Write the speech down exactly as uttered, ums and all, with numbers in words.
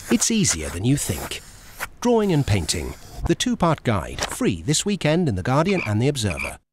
It's easier than you think. Drawing and Painting, the two-part guide, free this weekend in The Guardian and The Observer.